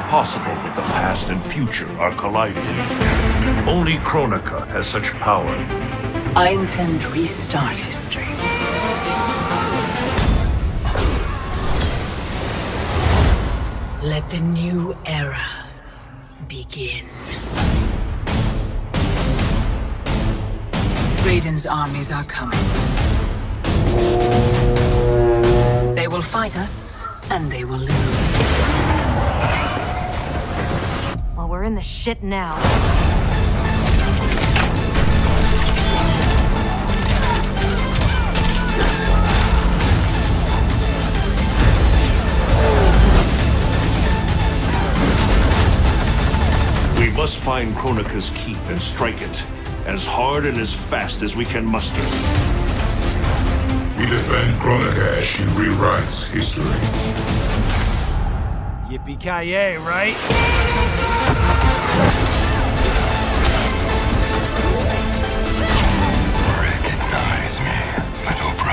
possible that the past and future are colliding. Only Kronika has such power. I intend to restart history. Let the new era begin. Raiden's armies are coming. They will fight us, and they will lose. Well, we're in the shit now. We must find Kronika's keep and strike it, as hard and as fast as we can muster. We defend Kronika as she rewrites history. Yippee-ki-yay, right? Recognize me, little brother.